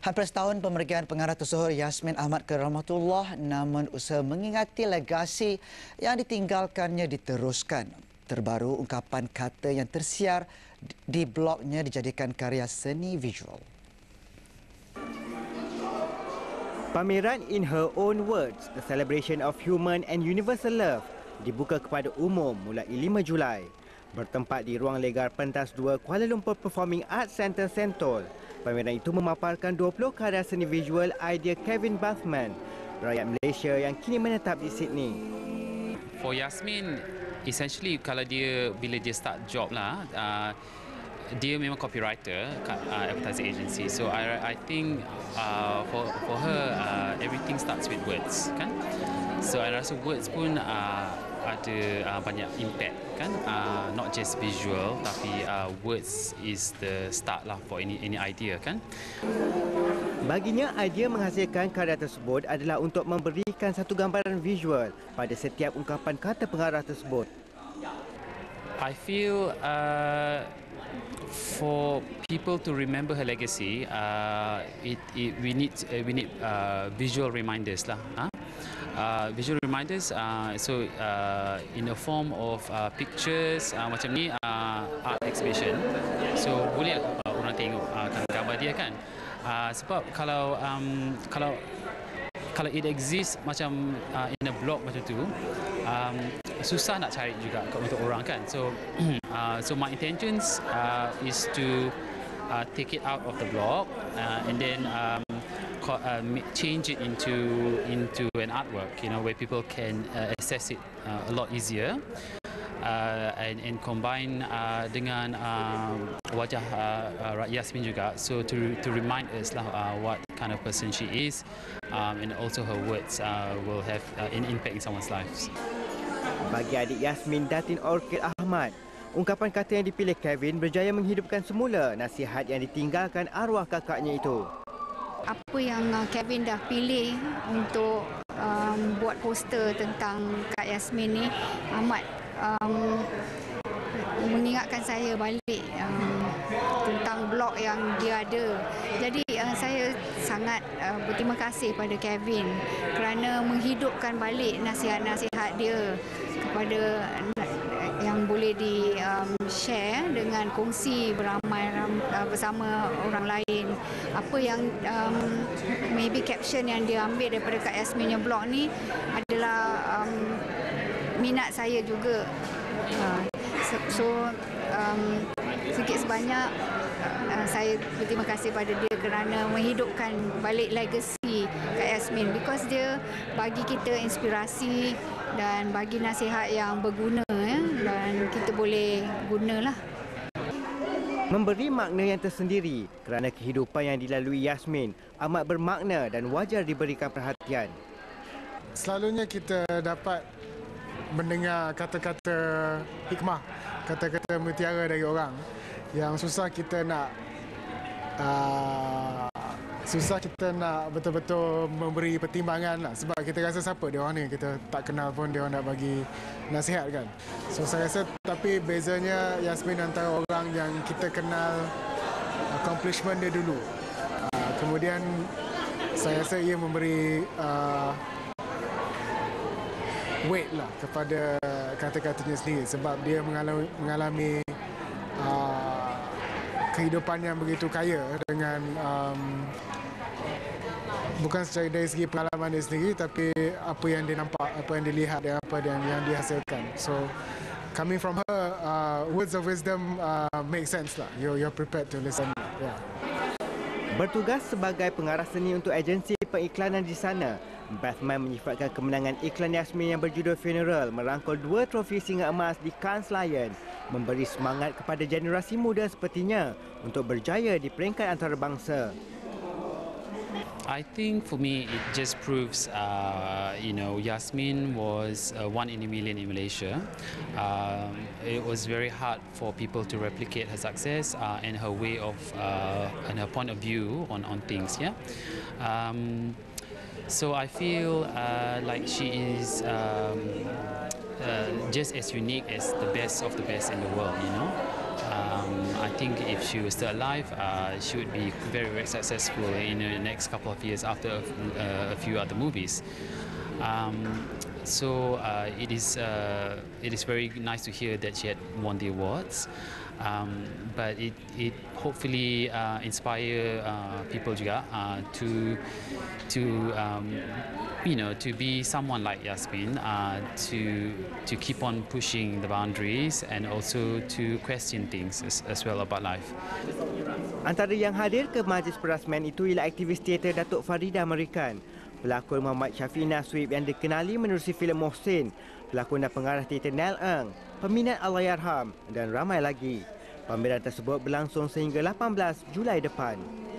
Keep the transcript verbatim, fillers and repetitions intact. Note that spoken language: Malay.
Hampir setahun pemergian pengarah tersohor Yasmin Ahmad ke rahmatullah, namun usaha mengingati legasi yang ditinggalkannya diteruskan. Terbaru, ungkapan kata yang tersiar di blognya dijadikan karya seni visual. Pameran In Her Own Words, The Celebration of Human and Universal Love dibuka kepada umum mulai lima Julai. Bertempat di Ruang Legar Pentas dua Kuala Lumpur Performing Arts Centre Sentul. Pameran itu memaparkan dua puluh karya seni visual idea Kevin Bathman, rakyat Malaysia yang kini menetap di Sydney. For Yasmin, essentially kalau dia bila dia start job lah, uh, dia memang copywriter kat uh, advertising agency. So I I think uh, for for her uh, everything starts with words, kan? So I rasa words pun uh, ada uh, banyak impact, kan? Uh, not just visual, tapi uh, words is the start lah for any any idea, kan? Baginya, idea menghasilkan karya tersebut adalah untuk memberikan satu gambaran visual pada setiap ungkapan kata pengarah tersebut. I feel uh, for people to remember her legacy, uh, it, it we need uh, we need uh, visual reminders lah. Huh? Uh, visual reminders, uh, so uh, in the form of uh, pictures uh, macam ni, uh, art exhibition. So boleh uh, orang tengok uh, gambar dia, kan? Uh, sebab kalau um, kalau kalau it exists macam uh, in a blog macam tu, um, susah nak cari juga untuk orang, kan? So uh, so my intentions uh, is to uh, take it out of the blog uh, and then um, uh, change it into into an artwork, you know, where people can uh, access it uh, a lot easier. Uh, and, and combine uh, dengan uh, wajah uh, uh, Yasmin juga, so to to remind us lah uh, what kind of person she is, um, and also her words uh, will have uh, an impact in someone's lives. Bagi adik Yasmin, Datin Orchid Ahmad, ungkapan kata yang dipilih Kevin berjaya menghidupkan semula nasihat yang ditinggalkan arwah kakaknya itu. Apa yang Kevin dah pilih untuk um, buat poster tentang Kak Yasmin ni amat um, mengingatkan saya balik um, tentang blog yang dia ada. Jadi uh, saya sangat uh, berterima kasih pada Kevin kerana menghidupkan balik nasihat-nasihat dia kepada yang boleh di um, share dengan kongsi beramai uh, bersama orang lain. Apa yang um, maybe caption yang dia ambil daripada Kak Yasminnya blog ni adalah um, minat saya juga. Uh, so so um, sikit sebanyak uh, saya berterima kasih pada dia kerana menghidupkan balik legacy Kak Yasmin, because dia bagi kita inspirasi dan bagi nasihat yang berguna, ya, dan kita boleh gunalah. Memberi makna yang tersendiri kerana kehidupan yang dilalui Yasmin amat bermakna dan wajar diberikan perhatian. Selalunya kita dapat mendengar kata-kata hikmah, kata-kata mutiara dari orang yang susah kita nak uh, susah kita nak betul-betul memberi pertimbangan lah, sebab kita rasa siapa dia orang ni, kita tak kenal pun dia orang nak bagi nasihat, kan. So saya rasa, tapi bezanya Yasmin antara orang yang kita kenal accomplishment dia dulu, uh, kemudian saya rasa ia memberi uh, weight lah kepada kata-katanya sendiri, sebab dia mengalami, mengalami uh, kehidupan yang begitu kaya dengan um, bukan secara dari segi pengalaman dia sendiri, tapi apa yang dia nampak, apa yang dia lihat dan apa yang, yang dihasilkan. So coming from her, uh, words of wisdom uh, make sense lah. You're, you're prepared to listen. Yeah. Bertugas sebagai pengarah seni untuk agensi pengiklanan di sana, Bathman menyifatkan kemenangan iklan Yasmin yang berjudul Funeral merangkul dua trofi singa emas di Cannes Lions, memberi semangat kepada generasi muda sepertinya untuk berjaya di peringkat antarabangsa. I think for me it just proves, uh, you know, Yasmin was uh, one in a million in Malaysia. Um, it was very hard for people to replicate her success uh, and her way of uh, and her point of view on on things. Yeah. Um, so I feel uh, like she is um, uh, just as unique as the best of the best in the world. You know. Um, I think if she was still alive, uh, she would be very, very successful in the next couple of years after uh, a few other movies. Um, so uh, it is uh, it is very nice to hear that she had won the awards. Um, but it, it hopefully uh, inspire uh, people juga uh, to to um, you know to be someone like Yasmin, uh, to to keep on pushing the boundaries and also to question things as, as well about life. Antara yang hadir ke majlis perasmian itu ialah aktivis teater Datuk Farida American, pelakon Muhammad Syafiq Naswib yang dikenali menerusi filem Mohsin, pelakon dan pengarah teater Nell Eng, peminat Allahyarham dan ramai lagi. Pameran tersebut berlangsung sehingga lapan belas Julai depan.